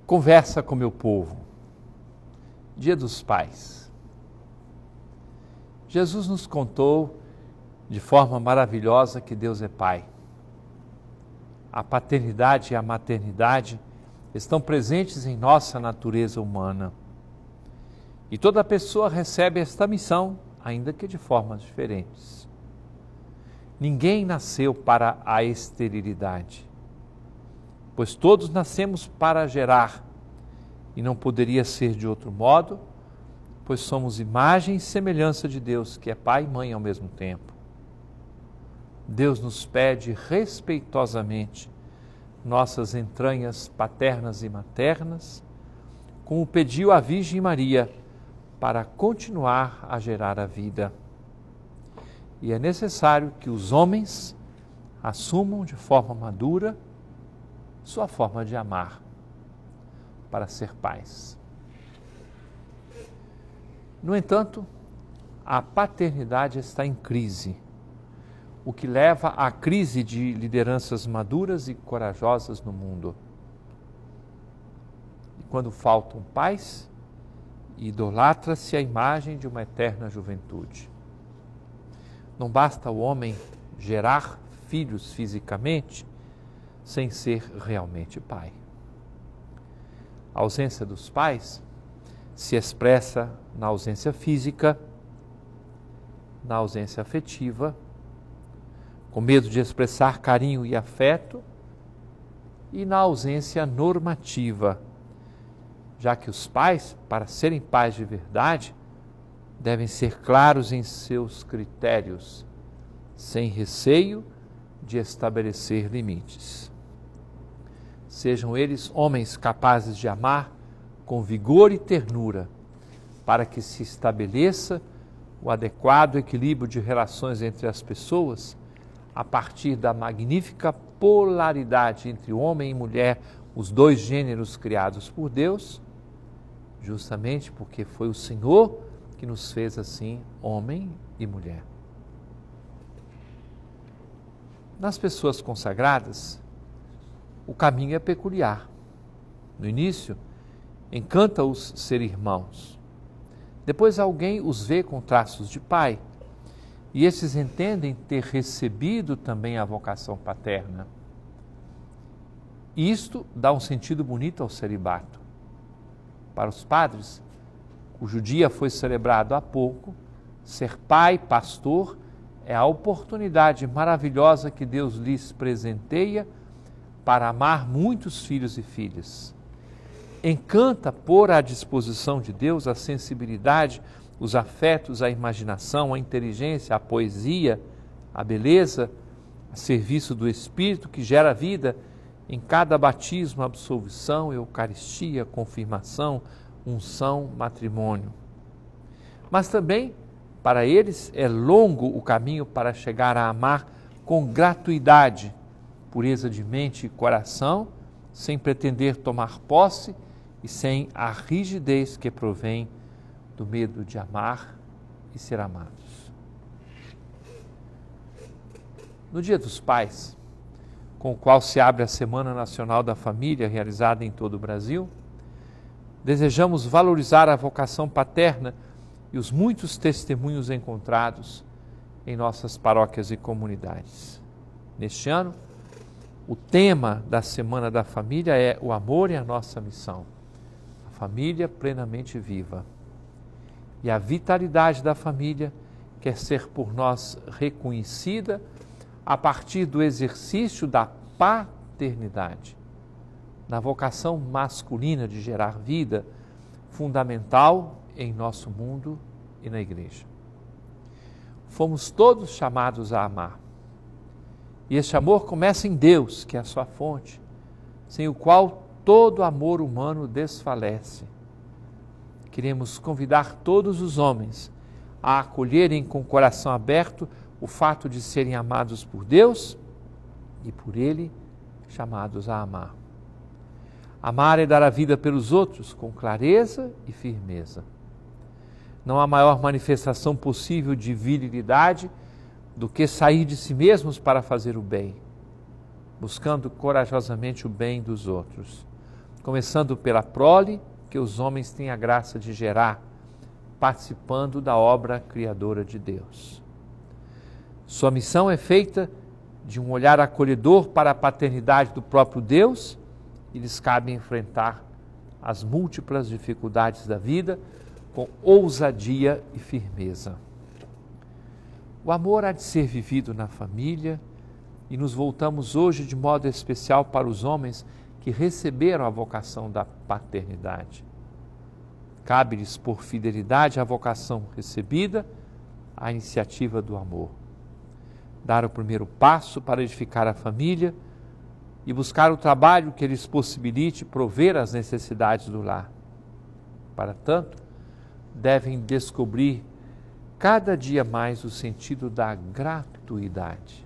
Conversa com meu povo. Dia dos Pais. Jesus nos contou de forma maravilhosa que Deus é Pai. A paternidade e a maternidade estão presentes em nossa natureza humana. E toda pessoa recebe esta missão, ainda que de formas diferentes. Ninguém nasceu para a esterilidade, pois todos nascemos para gerar, e não poderia ser de outro modo, pois somos imagem e semelhança de Deus, que é Pai e Mãe ao mesmo tempo. Deus nos pede respeitosamente nossas entranhas paternas e maternas, como pediu a Virgem Maria, para continuar a gerar a vida. E é necessário que os homens assumam de forma madura sua forma de amar, para ser pais. No entanto, a paternidade está em crise, o que leva à crise de lideranças maduras e corajosas no mundo. E quando faltam pais, idolatra-se a imagem de uma eterna juventude. Não basta o homem gerar filhos fisicamente sem ser realmente pai. A ausência dos pais se expressa na ausência física, na ausência afetiva, com medo de expressar carinho e afeto, e na ausência normativa, já que os pais, para serem pais de verdade, devem ser claros em seus critérios, sem receio de estabelecer limites. Sejam eles homens capazes de amar com vigor e ternura, para que se estabeleça o adequado equilíbrio de relações entre as pessoas, a partir da magnífica polaridade entre homem e mulher, os dois gêneros criados por Deus, justamente porque foi o Senhor que nos fez assim, homem e mulher. Nas pessoas consagradas, o caminho é peculiar. No início, encanta-os ser irmãos. Depois alguém os vê com traços de pai, e esses entendem ter recebido também a vocação paterna. Isto dá um sentido bonito ao celibato. Para os padres, cujo dia foi celebrado há pouco, ser pai, pastor, é a oportunidade maravilhosa que Deus lhes presenteia para amar muitos filhos e filhas. Encanta pôr à disposição de Deus a sensibilidade, os afetos, a imaginação, a inteligência, a poesia, a beleza, a serviço do Espírito que gera vida em cada batismo, absolvição, eucaristia, confirmação, unção, matrimônio. Mas também, para eles, é longo o caminho para chegar a amar com gratuidade, pureza de mente e coração, sem pretender tomar posse e sem a rigidez que provém do medo de amar e ser amados. No Dia dos Pais, com o qual se abre a Semana Nacional da Família, realizada em todo o Brasil, desejamos valorizar a vocação paterna e os muitos testemunhos encontrados em nossas paróquias e comunidades. Neste ano, o tema da Semana da Família é o amor e a nossa missão, a família plenamente viva. E a vitalidade da família quer ser por nós reconhecida a partir do exercício da paternidade, na vocação masculina de gerar vida, fundamental em nosso mundo e na Igreja. Fomos todos chamados a amar. E este amor começa em Deus, que é a sua fonte, sem o qual todo amor humano desfalece. Queremos convidar todos os homens a acolherem com o coração aberto o fato de serem amados por Deus e por Ele chamados a amar. Amar é dar a vida pelos outros com clareza e firmeza. Não há maior manifestação possível de virilidade do que sair de si mesmos para fazer o bem, buscando corajosamente o bem dos outros. começando pela prole que os homens têm a graça de gerar, participando da obra criadora de Deus. Sua missão é feita de um olhar acolhedor para a paternidade do próprio Deus e lhes cabe enfrentar as múltiplas dificuldades da vida com ousadia e firmeza. O amor há de ser vivido na família e nos voltamos hoje de modo especial para os homens que receberam a vocação da paternidade. Cabe-lhes, por fidelidade à vocação recebida, a iniciativa do amor. Dar o primeiro passo para edificar a família e buscar o trabalho que lhes possibilite prover as necessidades do lar. Para tanto, devem descobrir cada dia mais o sentido da gratuidade.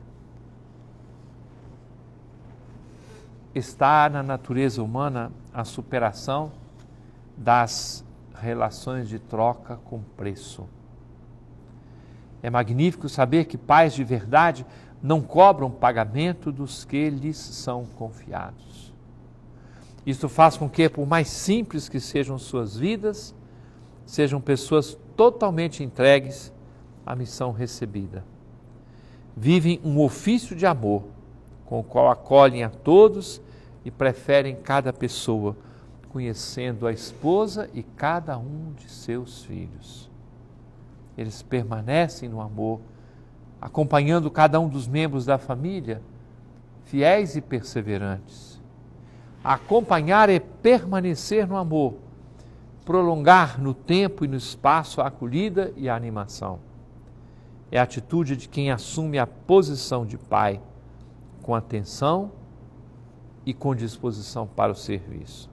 Está na natureza humana a superação das relações de troca com preço. É magnífico saber que pais de verdade não cobram pagamento dos que lhes são confiados. Isto faz com que, por mais simples que sejam suas vidas, sejam pessoas totalmente entregues à missão recebida. Vivem um ofício de amor, com o qual acolhem a todos e preferem cada pessoa, conhecendo a esposa e cada um de seus filhos. Eles permanecem no amor, acompanhando cada um dos membros da família, fiéis e perseverantes. Acompanhar é permanecer no amor, prolongar no tempo e no espaço a acolhida e a animação. É a atitude de quem assume a posição de pai, com atenção e com disposição para o serviço.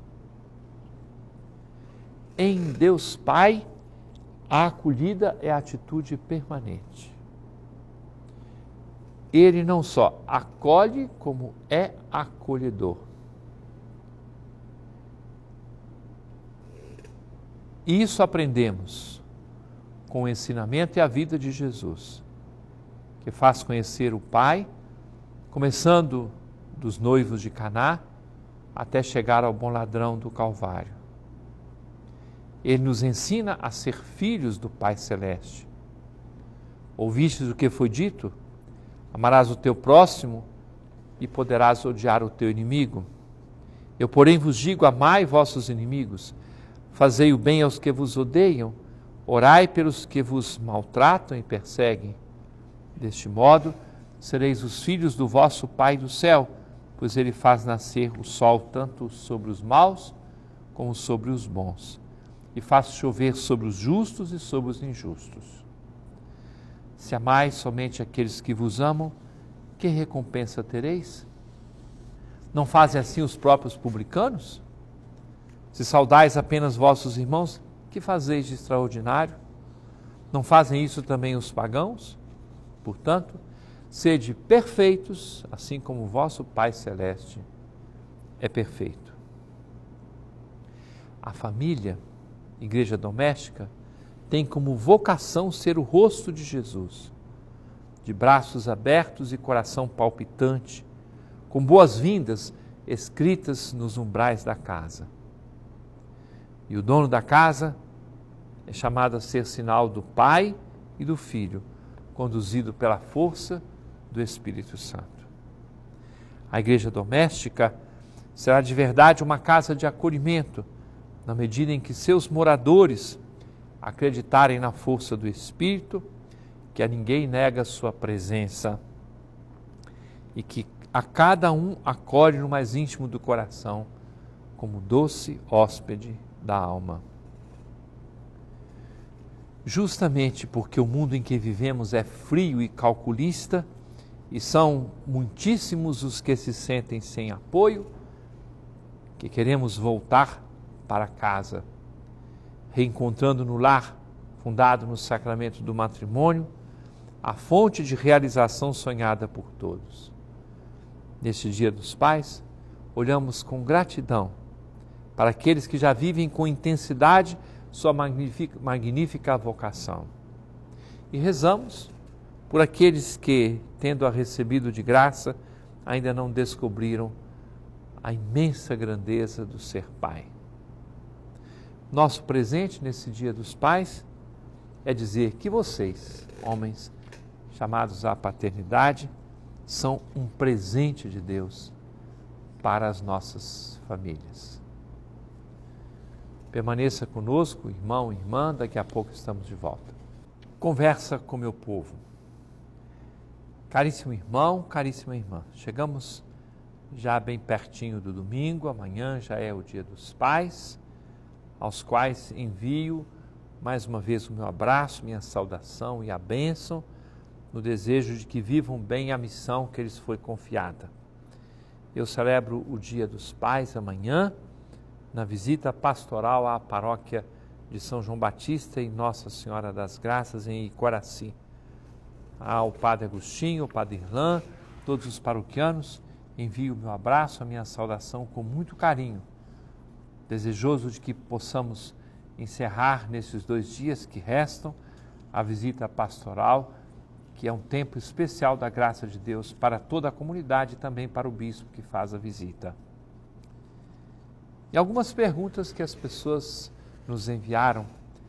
Em Deus Pai, a acolhida é a atitude permanente. Ele não só acolhe, como é acolhedor. Isso aprendemos com o ensinamento e a vida de Jesus, que faz conhecer o Pai, começando dos noivos de Caná, até chegar ao bom ladrão do Calvário. Ele nos ensina a ser filhos do Pai Celeste. Ouvistes o que foi dito? Amarás o teu próximo e poderás odiar o teu inimigo. Eu, porém, vos digo, amai vossos inimigos, fazei o bem aos que vos odeiam, orai pelos que vos maltratam e perseguem. Deste modo, sereis os filhos do vosso Pai do céu, pois ele faz nascer o sol tanto sobre os maus como sobre os bons, e faz chover sobre os justos e sobre os injustos. Se amais somente aqueles que vos amam, que recompensa tereis? Não fazem assim os próprios publicanos? Se saudais apenas vossos irmãos, que fazeis de extraordinário? Não fazem isso também os pagãos? Portanto, sede perfeitos, assim como o vosso Pai Celeste é perfeito. A família, igreja doméstica, tem como vocação ser o rosto de Jesus, de braços abertos e coração palpitante, com boas-vindas escritas nos umbrais da casa. E o dono da casa é chamado a ser sinal do Pai e do Filho, conduzido pela força do Espírito Santo. A igreja doméstica será de verdade uma casa de acolhimento, na medida em que seus moradores acreditarem na força do Espírito, que a ninguém nega sua presença e que a cada um acolhe no mais íntimo do coração como doce hóspede da alma. Justamente porque o mundo em que vivemos é frio e calculista e são muitíssimos os que se sentem sem apoio, que queremos voltar para casa, reencontrando no lar, fundado no sacramento do matrimônio, a fonte de realização sonhada por todos. Neste Dia dos Pais, olhamos com gratidão para aqueles que já vivem com intensidade sua magnífica vocação. E rezamos por aqueles que, tendo-a recebido de graça, ainda não descobriram a imensa grandeza do ser pai. Nosso presente nesse Dia dos Pais é dizer que vocês, homens chamados à paternidade, são um presente de Deus para as nossas famílias. Permaneça conosco, irmão e irmã, daqui a pouco estamos de volta. Conversa com meu povo. Caríssimo irmão, caríssima irmã, chegamos já bem pertinho do domingo, amanhã já é o Dia dos Pais, aos quais envio mais uma vez o meu abraço, minha saudação e a bênção, no desejo de que vivam bem a missão que lhes foi confiada. Eu celebro o Dia dos Pais amanhã, na visita pastoral à paróquia de São João Batista e Nossa Senhora das Graças, em Icoraci. Ao Padre Agostinho, ao Padre Irlan, todos os paroquianos, envio o meu abraço, a minha saudação com muito carinho, desejoso de que possamos encerrar nesses 2 dias que restam a visita pastoral, que é um tempo especial da graça de Deus para toda a comunidade e também para o bispo que faz a visita. E algumas perguntas que as pessoas nos enviaram.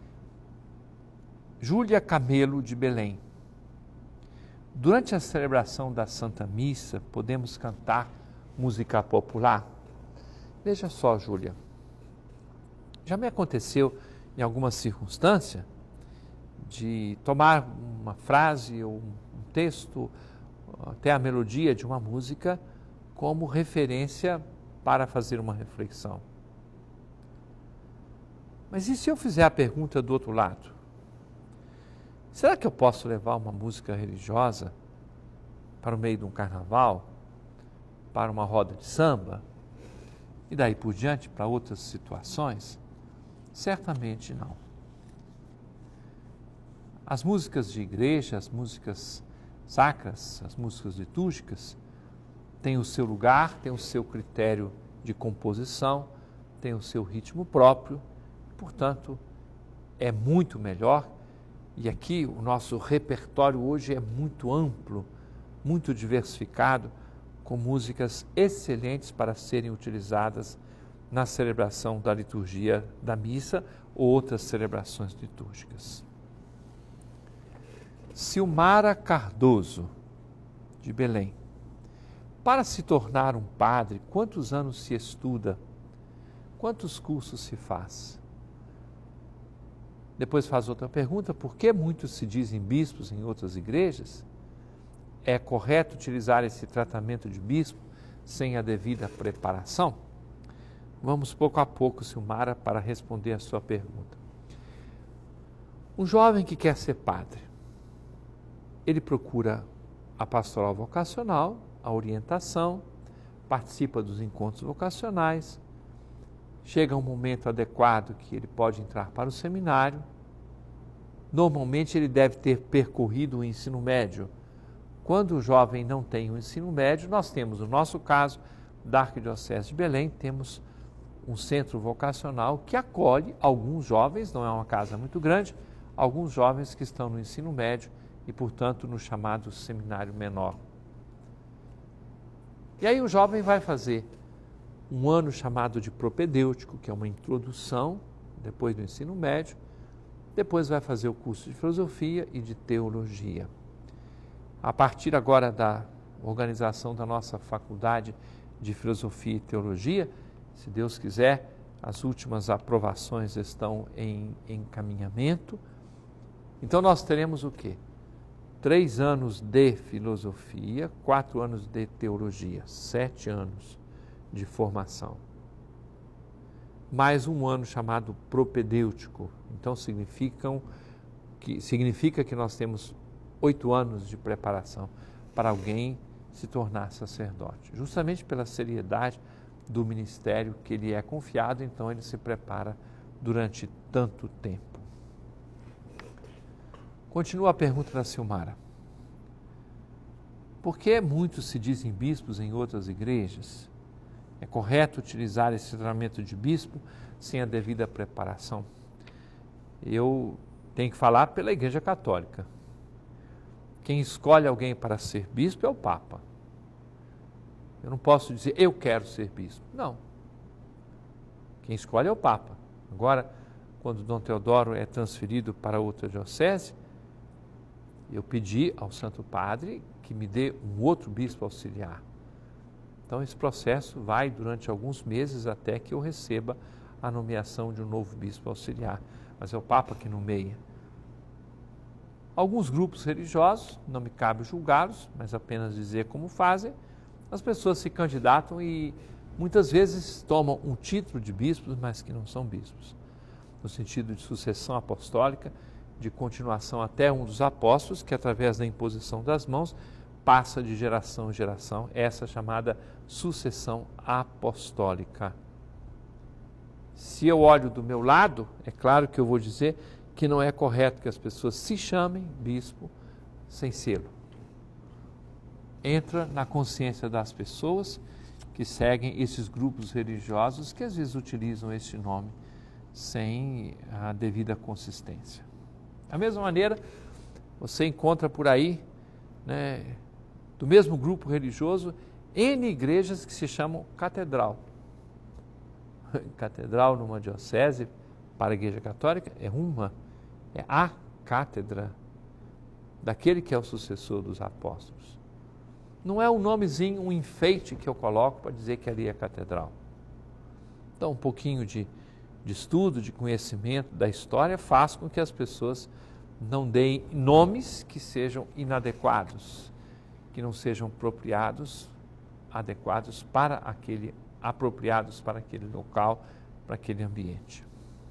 Júlia Camelo, de Belém. Durante a celebração da Santa Missa, podemos cantar música popular? Veja só, Júlia. Já me aconteceu, em alguma circunstância, de tomar uma frase ou um texto, até a melodia de uma música, como referência para fazer uma reflexão. Mas e se eu fizer a pergunta do outro lado? Será que eu posso levar uma música religiosa para o meio de um carnaval, para uma roda de samba, e daí por diante para outras situações? Certamente não. As músicas de igreja, as músicas sacras, as músicas litúrgicas, têm o seu lugar, têm o seu critério de composição, têm o seu ritmo próprio, portanto, é muito melhor. E aqui o nosso repertório hoje é muito amplo, muito diversificado, com músicas excelentes para serem utilizadas na celebração da liturgia da missa ou outras celebrações litúrgicas. Silmara Cardoso, de Belém. Para se tornar um padre, quantos anos se estuda? Quantos cursos se faz? Depois faz outra pergunta, por que muitos se dizem bispos em outras igrejas? É correto utilizar esse tratamento de bispo sem a devida preparação? Vamos pouco a pouco, Silmara, para responder a sua pergunta. Um jovem que quer ser padre, ele procura a pastoral vocacional, a orientação, participa dos encontros vocacionais, chega um momento adequado que ele pode entrar para o seminário. Normalmente ele deve ter percorrido o ensino médio. Quando o jovem não tem o ensino médio, nós temos, no nosso caso, da Arquidiocese de Belém, temos um centro vocacional que acolhe alguns jovens, não é uma casa muito grande, alguns jovens que estão no ensino médio e, portanto, no chamado seminário menor. E aí o jovem vai fazer um ano chamado de propedêutico, que é uma introdução, depois do ensino médio, depois vai fazer o curso de filosofia e de teologia. A partir agora da organização da nossa faculdade de filosofia e teologia, se Deus quiser, as últimas aprovações estão em encaminhamento. Então nós teremos o quê? 3 anos de filosofia, 4 anos de teologia, 7 anos de formação. Mais um ano chamado propedêutico. Então significa que nós temos 8 anos de preparação para alguém se tornar sacerdote. Justamente pela seriedade do ministério que lhe é confiado, então ele se prepara durante tanto tempo. Continua a pergunta da Silmara. Por que muitos se dizem bispos em outras igrejas? É correto utilizar esse tratamento de bispo sem a devida preparação? Eu tenho que falar pela Igreja Católica. Quem escolhe alguém para ser bispo é o Papa. Eu não posso dizer, eu quero ser bispo. Não. Quem escolhe é o Papa. Agora, quando Dom Teodoro é transferido para outra diocese, eu pedi ao Santo Padre que me dê um outro bispo auxiliar. Então, esse processo vai durante alguns meses até que eu receba a nomeação de um novo bispo auxiliar. Mas é o Papa que nomeia. Alguns grupos religiosos, não me cabe julgá-los, mas apenas dizer como fazem, as pessoas se candidatam e muitas vezes tomam um título de bispos, mas que não são bispos. No sentido de sucessão apostólica, de continuação até um dos apóstolos, que através da imposição das mãos, passa de geração em geração, essa chamada sucessão apostólica. Se eu olho do meu lado, é claro que eu vou dizer que não é correto que as pessoas se chamem bispo sem selo. Entra na consciência das pessoas que seguem esses grupos religiosos que às vezes utilizam este nome sem a devida consistência. Da mesma maneira, você encontra por aí, né, do mesmo grupo religioso, N igrejas que se chamam catedral. Catedral numa diocese, para a Igreja Católica, é a cátedra daquele que é o sucessor dos apóstolos. Não é um nomezinho, um enfeite que eu coloco para dizer que ali é catedral. Então, um pouquinho de estudo, de conhecimento da história faz com que as pessoas não deem nomes que sejam inadequados, que não sejam adequados para aquele local, para aquele ambiente.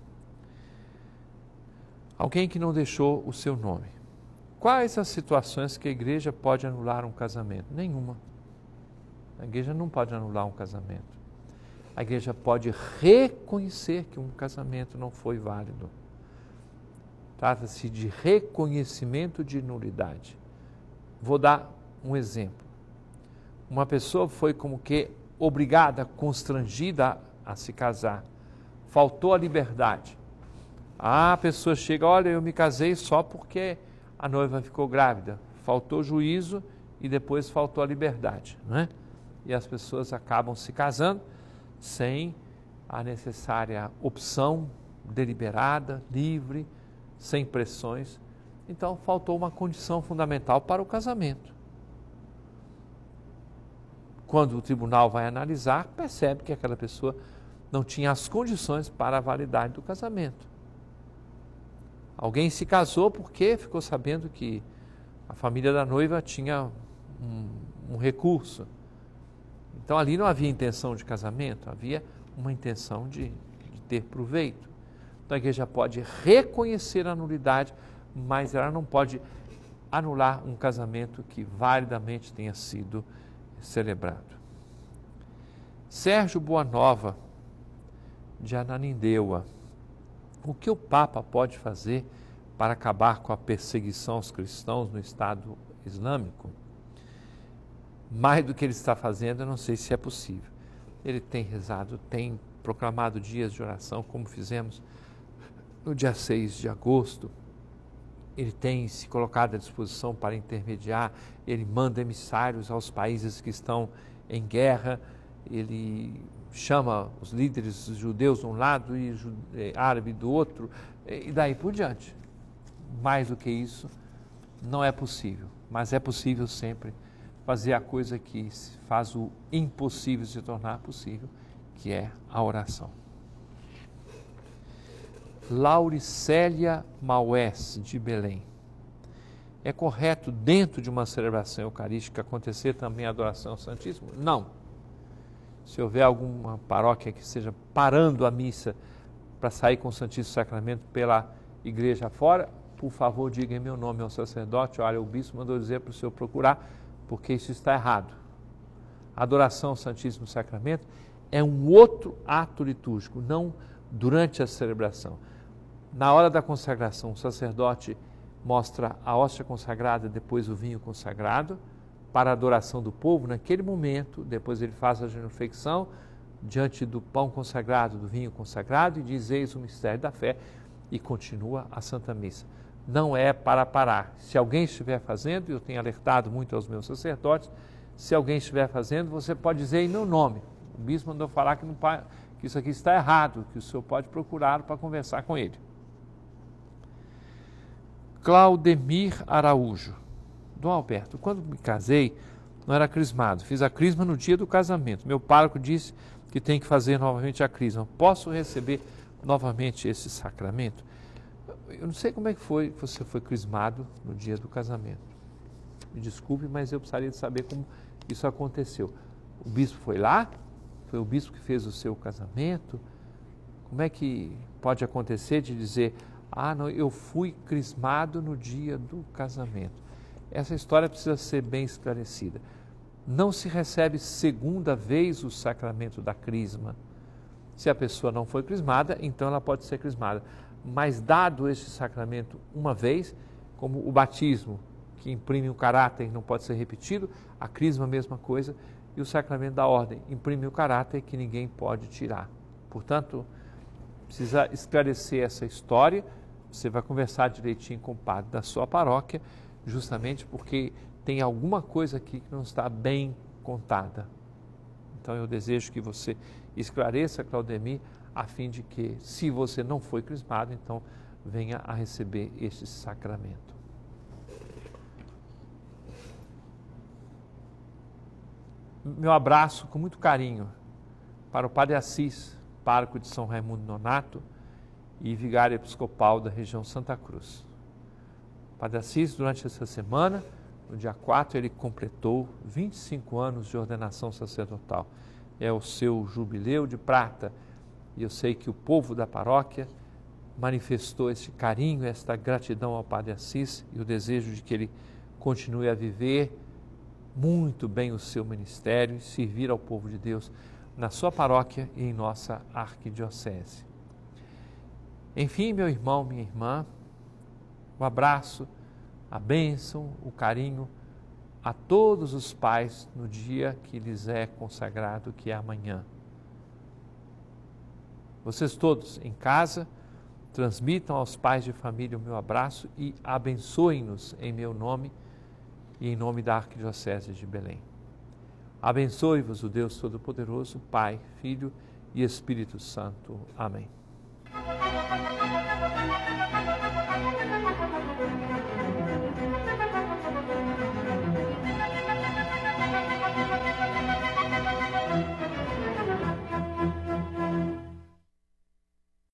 Alguém que não deixou o seu nome. Quais as situações que a igreja pode anular um casamento? Nenhuma. A igreja não pode anular um casamento. A igreja pode reconhecer que um casamento não foi válido. Trata-se de reconhecimento de nulidade. Vou dar um exemplo. Uma pessoa foi como que obrigada, constrangida a se casar. Faltou a liberdade. A pessoa chega, olha, eu me casei só porque a noiva ficou grávida. Faltou juízo e depois faltou a liberdade, não é? E as pessoas acabam se casando sem a necessária opção deliberada, livre, sem pressões. Então, faltou uma condição fundamental para o casamento. Quando o tribunal vai analisar, percebe que aquela pessoa não tinha as condições para a validade do casamento. Alguém se casou porque ficou sabendo que a família da noiva tinha um recurso. Então, ali não havia intenção de casamento, havia uma intenção de ter proveito. Então, a igreja pode reconhecer a nulidade, mas ela não pode anular um casamento que validamente tenha sido celebrado. Sérgio Boanova, de Ananindeua. O que o Papa pode fazer para acabar com a perseguição aos cristãos no Estado Islâmico? Mais do que ele está fazendo, eu não sei se é possível. Ele tem rezado, tem proclamado dias de oração, como fizemos no dia 6 de agosto. Ele tem se colocado à disposição para intermediar, ele manda emissários aos países que estão em guerra, ele chama os líderes judeus de um lado e árabe do outro, e daí por diante. Mais do que isso, não é possível, mas é possível sempre fazer a coisa que faz o impossível se tornar possível, que é a oração. Lauricélia Maués, de Belém. É correto, dentro de uma celebração eucarística, acontecer também a adoração ao Santíssimo? Não. Se houver alguma paróquia que esteja parando a missa para sair com o Santíssimo Sacramento pela igreja fora, por favor, diga em meu nome ao sacerdote, olha, o bispo mandou dizer para o senhor procurar, porque isso está errado. A adoração ao Santíssimo Sacramento é um outro ato litúrgico, não durante a celebração. Na hora da consagração, o sacerdote mostra a hóstia consagrada, depois o vinho consagrado, para a adoração do povo. Naquele momento, depois ele faz a genuflexão diante do pão consagrado, do vinho consagrado, e diz, eis o mistério da fé, e continua a Santa Missa. Não é para parar. Se alguém estiver fazendo, eu tenho alertado muito aos meus sacerdotes, Se alguém estiver fazendo, você pode dizer em meu nome. O bispo mandou falar que isso aqui está errado, que o senhor pode procurá-lo para conversar com ele. Claudemir Araújo. Dom Alberto, quando me casei, não era crismado. Fiz a crisma no dia do casamento. Meu pároco disse que tem que fazer novamente a crisma. Posso receber novamente esse sacramento? Eu não sei como é que foi, você foi crismado no dia do casamento. Me desculpe, mas eu precisaria de saber como isso aconteceu. O bispo foi lá? Foi o bispo que fez o seu casamento? Como é que pode acontecer de dizer, não, eu fui crismado no dia do casamento? Essa história precisa ser bem esclarecida. Não se recebe segunda vez o sacramento da crisma. Se a pessoa não foi crismada, então ela pode ser crismada. Mas dado esse sacramento uma vez, como o batismo, que imprime um caráter e não pode ser repetido, a crisma a mesma coisa, e o sacramento da ordem imprime o caráter que ninguém pode tirar. Portanto, precisa esclarecer essa história, você vai conversar direitinho com o padre da sua paróquia, justamente porque tem alguma coisa aqui que não está bem contada. Então eu desejo que você esclareça, Claudemir, a fim de que, se você não foi crismado, então venha a receber este sacramento. Meu abraço com muito carinho para o Padre Assis, pároco de São Raimundo Nonato e vigário episcopal da região Santa Cruz. O Padre Assis, durante essa semana, no dia 4, ele completou 25 anos de ordenação sacerdotal. É o seu jubileu de prata. E eu sei que o povo da paróquia manifestou este carinho, esta gratidão ao Padre Assis e o desejo de que ele continue a viver muito bem o seu ministério e servir ao povo de Deus na sua paróquia e em nossa arquidiocese. Enfim, meu irmão, minha irmã, um abraço, a bênção, o carinho a todos os pais no dia que lhes é consagrado, que é amanhã. Vocês todos em casa, transmitam aos pais de família o meu abraço e abençoem-nos em meu nome e em nome da Arquidiocese de Belém. Abençoe-vos o Deus Todo-Poderoso, Pai, Filho e Espírito Santo. Amém.